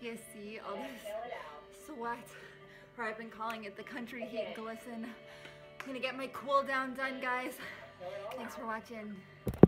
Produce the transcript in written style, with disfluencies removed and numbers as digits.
You guys see all this sweat, or I've been calling it the country heat glisten. I'm gonna get my cool down done, guys. Thanks for watching.